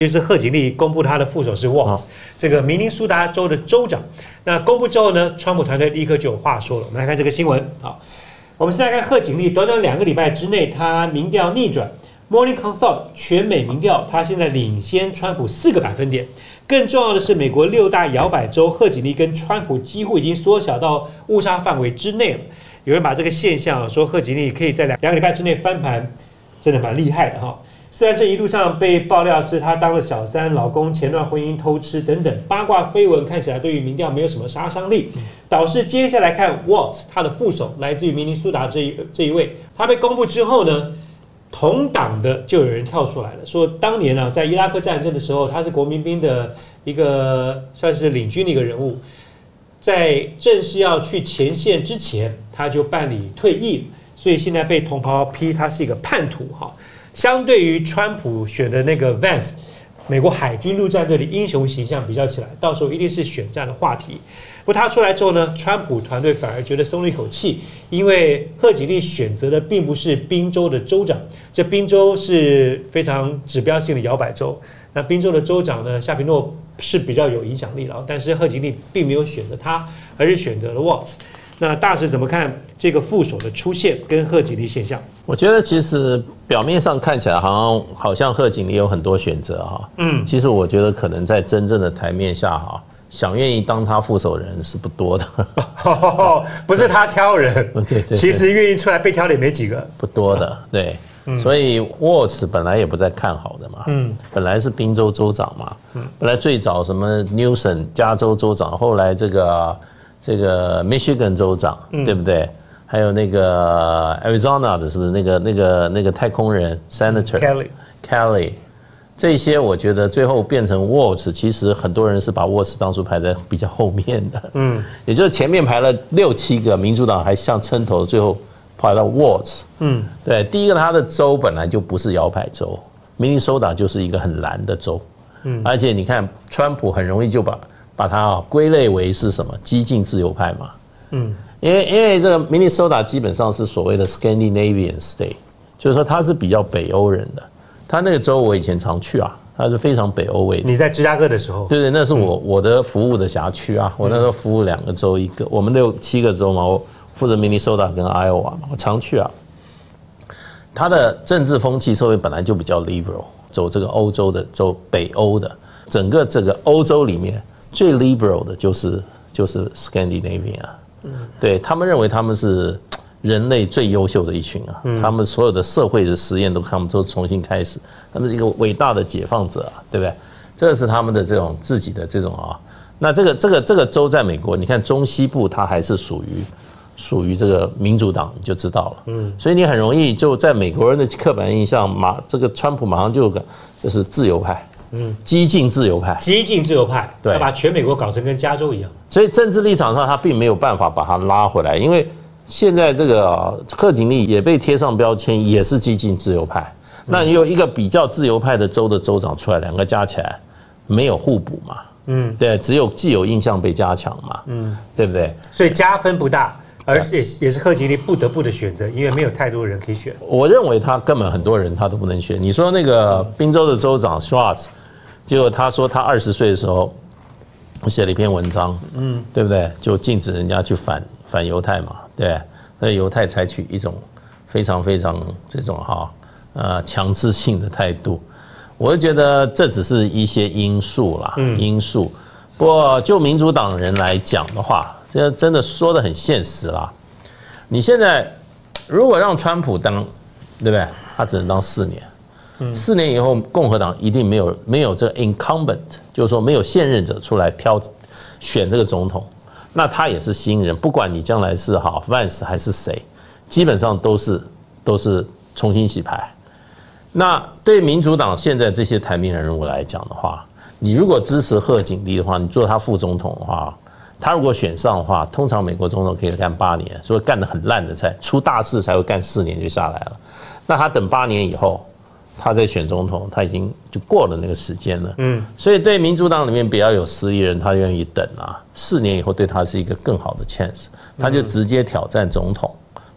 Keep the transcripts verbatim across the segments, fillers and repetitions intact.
就是贺锦丽公布他的副手是 Walz， 这个明尼苏达州的州长。那公布之后呢，川普团队立刻就有话说了。我们来看这个新闻。好，我们现在看贺锦丽，短短两个礼拜之内，他民调逆转 ，Morning Consult 全美民调，他现在领先川普四个百分点。更重要的是，美国六大摇摆州，贺锦丽跟川普几乎已经缩小到误差范围之内了。有人把这个现象说贺锦丽可以在两两个礼拜之内翻盘，真的蛮厉害的哈。虽然这一路上被爆料是她当了小三，老公前段婚姻偷吃等等八卦绯闻，看起来对于民调没有什么杀伤力。导致接下来看 Walz 他的副手来自于明尼苏达这一这一位，他被公布之后呢，同党的就有人跳出来了，说当年啊在伊拉克战争的时候，他是国民兵的一个算是领军的一个人物，在正式要去前线之前，他就办理退役，所以现在被同袍批他是一个叛徒哈。相对于川普选的那个 Vance， 美国海军陆战队的英雄形象比较起来，到时候一定是选战的话题。不过他出来之后呢，川普团队反而觉得松了一口气，因为贺锦丽选择的并不是宾州的州长，这宾州是非常指标性的摇摆州。那宾州的州长呢，夏皮诺是比较有影响力了，但是贺锦丽并没有选择他，而是选择了 Walz。那大使怎么看这个副手的出现跟贺锦丽现象？ 我觉得其实表面上看起来好像好像贺锦丽有很多选择哈，嗯，其实我觉得可能在真正的台面下哈，想愿意当他副手的人是不多的， 不是他挑人， 对对对， 其实愿意出来被挑的也没几个， 不多的，对。嗯、所以 Walz 本来也不在看好的嘛，嗯，本来是宾州州长嘛，嗯，本来最早什么 Newsom 加州州长，后来这个这个 Michigan 州长，嗯、对不对？还有那个 Arizona 的，是不是那个那个那个太空人 Senator Kelly Kelly， 这些我觉得最后变成 Walz， 其实很多人是把 Walz 当初排在比较后面的，嗯，也就是前面排了六七个，民主党还像撑头，最后跑到 Walz， 嗯，对，第一个他的州本来就不是摇摆州，明尼苏达就是一个很蓝的州，嗯，而且你看川普很容易就把把它啊归类为是什么激进自由派嘛，嗯，因为因为这个明尼苏达基本上是所谓的 Scandinavian state， 就是说它是比较北欧人的，他那个州我以前常去啊，它是非常北欧味的。 你在芝加哥的时候， 对对，那是我我的服务的辖区啊，我那时候服务两个州，一个我们六七个州嘛，我负责明尼苏达跟 Iowa 嘛，我常去啊。它的政治风气社会本来就比较 liberal， 走这个欧洲的走北欧的，整个这个欧洲里面最 liberal 的就是就是 Scandinavia， 对他们认为他们是人类最优秀的一群啊，他们所有的社会的实验都他们都重新开始，他们是一个伟大的解放者啊，对不对？这个是他们的这种自己的这种啊，那这个这个这个州在美国，你看中西部它还是属于。属于这个民主党，你就知道了。嗯，所以你很容易就在美国人的刻板印象，马这个川普马上就有个就是自由派，嗯，激进自由派， 激进自由派， 对， 他把全美国搞成跟加州一样。 所以政治立场上他并没有办法把他拉回来，因为现在这个贺锦丽也被贴上标签，也是激进自由派。那你有一个比较自由派的州的州长出来，两个加起来没有互补嘛？嗯，对，只有既有印象被加强嘛，嗯，对不对？ 所以加分不大。而且也是贺锦丽不得不的选择，因为没有太多人可以选。 我认为他根本很多人他都不能选。你说那个宾州的州长 Schwartz， 结果他说他二十岁的时候，我写了一篇文章，嗯，对不对？就禁止人家去反反犹太嘛，对，那犹太采取一种非常非常这种哈呃强制性的态度。我就觉得这只是一些因素啦，嗯、因素。不过就民主党人来讲的话，这真的说得很现实啦。你现在如果让川普当，对不对？他只能当四年，嗯、四年以后共和党一定没有没有这个 incumbent， 就是说没有现任者出来挑选这个总统，那他也是新人，不管你将来是好 Vance 还是谁，基本上都是都是重新洗牌。那对民主党现在这些台面人物来讲的话，你如果支持贺锦丽的话，你做他副总统的话，他如果选上的话，通常美国总统可以干八年，所以干得很烂的才出大事才会干四年就下来了。那他等八年以后，他再选总统，他已经就过了那个时间了。嗯，所以对民主党里面比较有实力人，他愿意等啊，四年以后对他是一个更好的 chance， 他就直接挑战总统，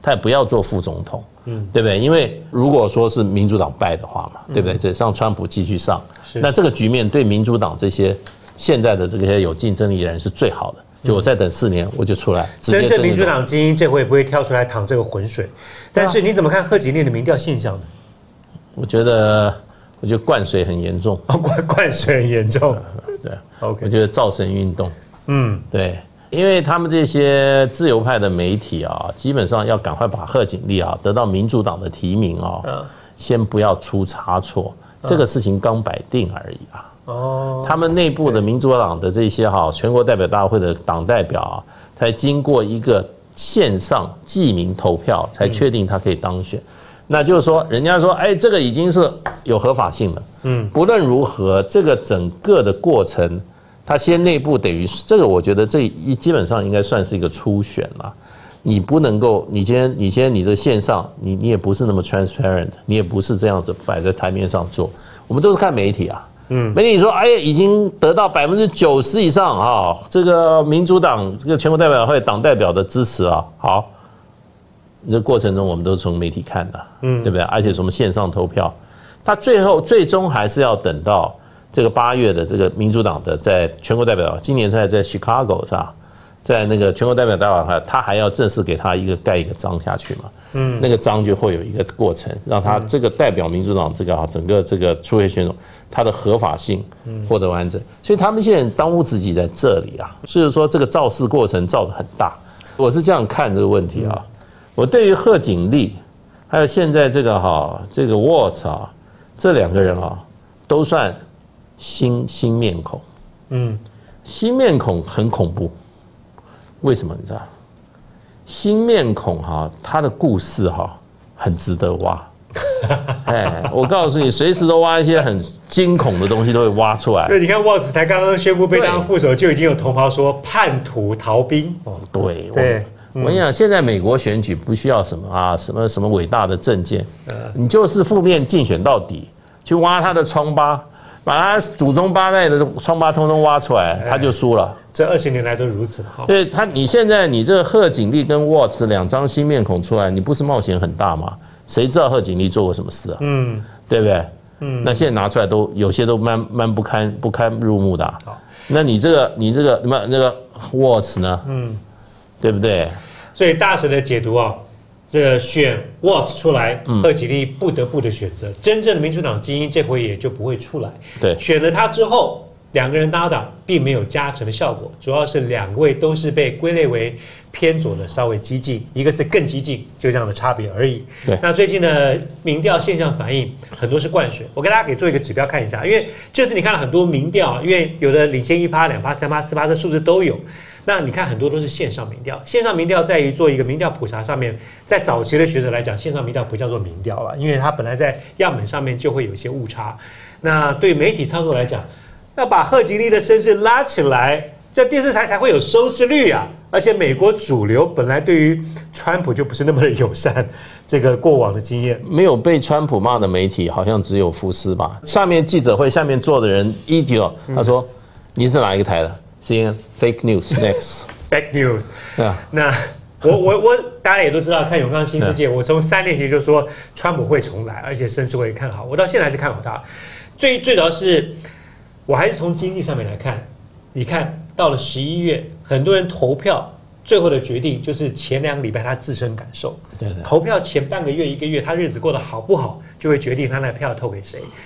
他也不要做副总统，嗯，对不对？因为如果说是民主党败的话嘛，对不对？这让川普继续上，那这个局面对民主党这些现在的这些有竞争力的人是最好的。就我再等四年，我就出来。 真正民主党精英这回不会跳出来淌这个浑水，但是你怎么看贺锦丽的民调现象呢？ 我觉得，我觉得灌水很严重。 哦，灌灌水很严重。 对 ，OK。我觉得造神运动， 嗯， 对，因为他们这些自由派的媒体啊，基本上要赶快把贺锦丽啊得到民主党的提名啊，嗯、先不要出差错，这个事情刚摆定而已啊。哦，他们内部的民主党的这些哈全国代表大会的党代表啊，才经过一个线上记名投票，才确定他可以当选。嗯、那就是说，人家说，哎，这个已经是有合法性了。嗯，不论如何，这个整个的过程，他先内部等于这个，我觉得这一基本上应该算是一个初选了。你不能够，你今天你今天你的线上，你你也不是那么 transparent， 你也不是这样子摆在台面上做。我们都是看媒体啊。嗯，媒体说，哎，已经得到百分之九十以上啊，这个民主党这个全国代表会党代表的支持啊，好，这过程中我们都是从媒体看的，嗯，对不对？而且什么线上投票，他最后最终还是要等到这个八月的这个民主党的在全国代表，今年在在 Chicago 是吧？在那个全国代表大会，他还要正式给他一个盖一个章下去嘛，嗯，那个章就会有一个过程，让他这个代表民主党这个啊整个这个初选选手。它的合法性获得完整，所以他们现在当务之急在这里啊，所以说这个造势过程造得很大，我是这样看这个问题啊。我对于贺锦丽，还有现在这个哈这个 Waltz 啊，这两个人啊，都算新新面孔，嗯，新面孔很恐怖，为什么你知道？新面孔哈，他的故事哈很值得挖。哎，我告诉你，随时都挖一些很惊恐的东西，都会挖出来。 所以你看，沃兹才刚刚宣布被当副手，就已经有同袍说叛徒逃兵。 哦，对对，我跟你讲，现在美国选举不需要什么啊，什么什么伟大的政见，你就是负面竞选到底，去挖他的疮疤，把他祖宗八代的疮疤通通挖出来，他就输了。 这二十年来都如此。 对他，你现在你这个贺锦丽跟沃兹两张新面孔出来，你不是冒险很大吗？谁知道贺锦丽做过什么事啊？嗯，对不对？嗯，那现在拿出来都有些都蛮蛮不堪不堪入目的、啊。好，那你这个你这个什么那个 Waltz 呢？嗯，对不对？ 所以大神的解读啊，这个选 Waltz 出来，贺锦丽不得不的选择。嗯、真正的民主党精英这回也就不会出来。 对， 选了他之后，两个人搭档并没有加成的效果，主要是两位都是被归类为偏左的，稍微激进，一个是更激进，就这样的差别而已。对，那最近的民调现象反映很多是灌水，我给大家给做一个指标看一下，因为这次你看了很多民调，因为有的领先一趴、两趴、三趴、四趴，这数字都有。那你看很多都是线上民调，线上民调在于做一个民调普查上面，在早期的学者来讲，线上民调不叫做民调了，因为它本来在样本上面就会有一些误差。那对媒体操作来讲，要把贺锦丽的声势拉起来，这电视台才会有收视率啊！而且美国主流本来对于川普就不是那么的友善，这个过往的经验， 没有被川普骂的媒体好像只有福斯吧？下面记者会下面坐的人一丢，他说、嗯、你是哪一个台的 ？C N N Fake News Next Fake News。啊，那我我我大家也都知道，看永康新世界，我从三年前就说川普会重来，而且声势会看好，我到现在还是看好他。最最主要是。我还是从经济上面来看，你看到了十一月，很多人投票，最后的决定就是前两个礼拜他自身感受。对对。投票前半个月、一个月，他日子过得好不好，就会决定他那票投给谁。